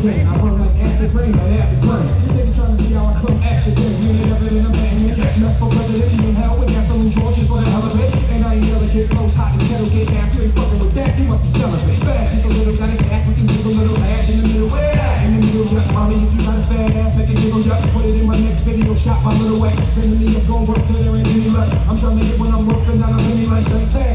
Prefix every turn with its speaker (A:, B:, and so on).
A: game. I run like acid rain, right after crime. You niggas trying to see how I come at your game. You ain't ever in a banging. Not for president, you in hell with gasoline Georges for the hell of it. And I ain't never get close, hot as kettle, get down. You ain't fucking with that, you must be celibate. Fast, just a little got his act, we can give a little ash in the middle. Where at? In the middle, yup, mommy, if you got a fat ass, make it jiggle, yup. Put it in my next video, shot my little wax. Sending me up, gon' work till there ain't any luck. I'm trying to get when I'm working, not a penny like say, hey.